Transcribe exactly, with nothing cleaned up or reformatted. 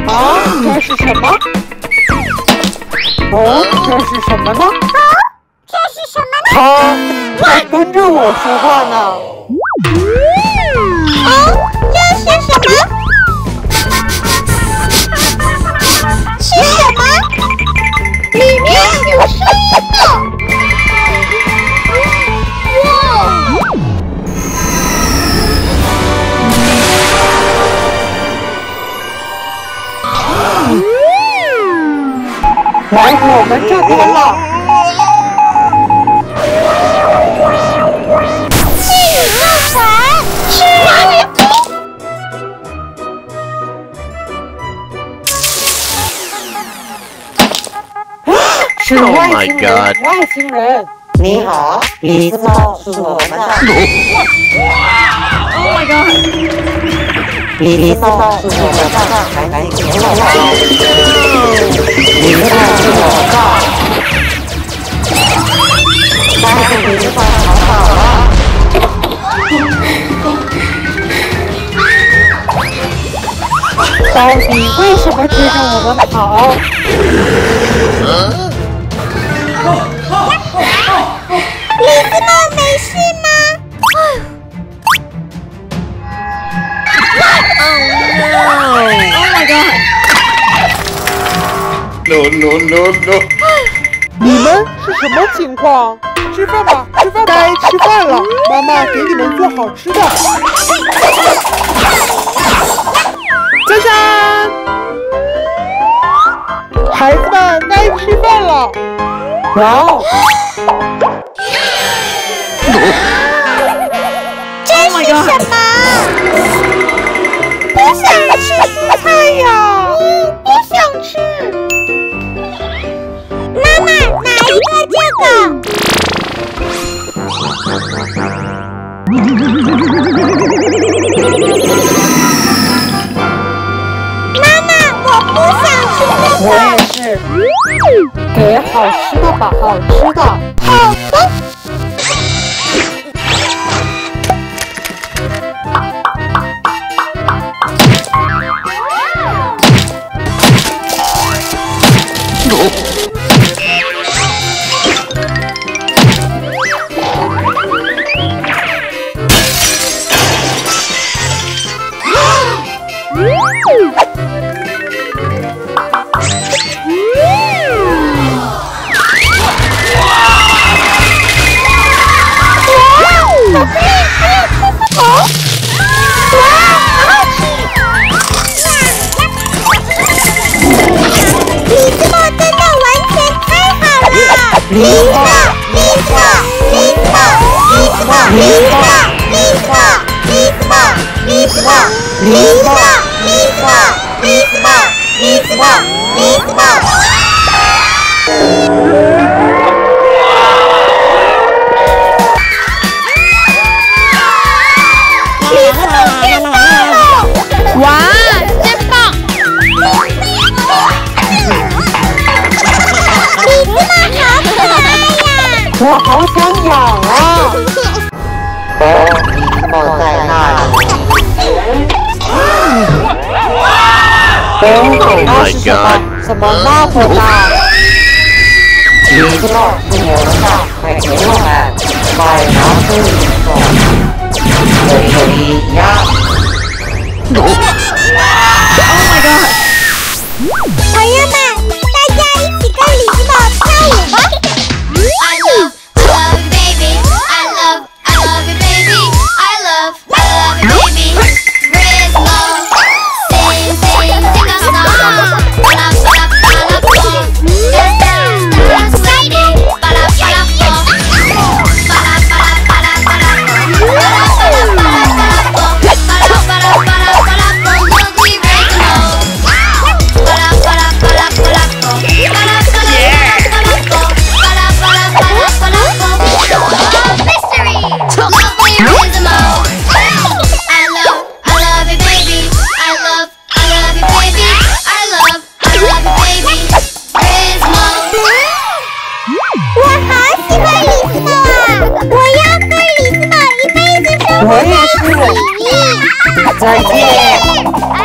啊，这是什么？哦，这是什么呢？ 这是什么呢？ 他在跟着我说话呢。 哦，这是什么？是什么？里面有声音呢！哇！ 来我们这边了。 是宇宙船，是人机。 是外星人，外星人。你好，李子猫是我们的。 Oh my god！ 李子猫是我们的，赶紧给我来。李子猫是我们的，带着李子猫逃跑了。到底为什么追着我们跑？ 李子猫没事吗？ Oh my god! No no no no！ 你们是什么情况？吃饭吧，吃饭吧！该吃饭了，妈妈给你们做好吃的。珊珊，孩子们该吃饭了。哇哦！ 这是什么？不想吃蔬菜呀！嗯，不想吃。妈妈，拿一个这个。妈妈，我不想吃这个。 我也是。给好吃的吧，好吃的。 好的。 李子猫， 李子猫，李子猫，李子猫，李子猫，李子猫，李子猫，李子猫，李子猫，李子猫，李子猫，李子猫，李子猫。李子猫变大了！哇，真棒！李子猫好可爱呀！ 我好想养啊！哦，李子猫在那里。哦，那是什么？怎么那么大？李子猫是我们的，快给我们，快拿出李子猫！这这里呀！ Oh my god！ 朋友们，大家一起跟李子猫跳舞吧！ I love, I love you, baby. I love, I love you, baby. I love, I love you, baby. Raise low, sing, sing, sing a song. Ba-da, ba-da, ba-da, boom. Dance, dance, dance, lady. Ba-da, ba-da, boom. Ba-da, ba-da, ba-da, ba-da, boom. Ba-da, ba-da, ba-da, ba-da, boom. Ba-da, ba-da, ba-da, ba-da, boom. Look, we raise low. Ba-da, ba-da, ba-da, ba-da, boom. Ba-da, ba-da, ba-da, boom. Ba-da, ba-da, ba-da, ba-da, boom. Oh, mystery. Lovely Gizmo. I love, I love you, baby. I love, I love you, baby. I love, I love you, baby. Gizmo. 我好喜欢李子猫啊！我要跟李子猫一辈子生活在一起。 再见。